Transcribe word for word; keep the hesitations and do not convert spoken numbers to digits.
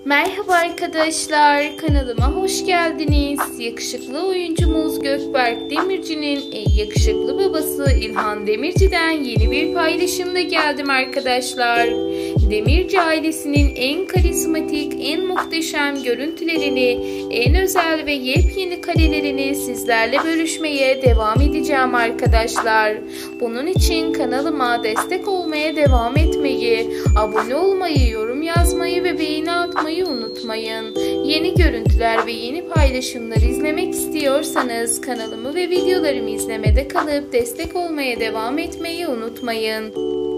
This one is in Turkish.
Merhaba arkadaşlar, kanalıma hoş geldiniz. Yakışıklı oyuncumuz Gökberk Demirci'nin en yakışıklı babası İlhan Demirci'den yeni bir paylaşımla geldim arkadaşlar. Demirci ailesinin en karizmatik, en muhteşem görüntülerini, en özel ve yepyeni karelerini sizlerle bölüşmeye devam edeceğim arkadaşlar. Bunun için kanalıma destek olmaya devam etmeyi, abone olmayı, yorum yazmayı ve beğeni atmayı unutmayın. Yeni görüntüler ve yeni paylaşımlar izlemek istiyorsanız kanalımı ve videolarımı izlemede kalıp destek olmaya devam etmeyi unutmayın.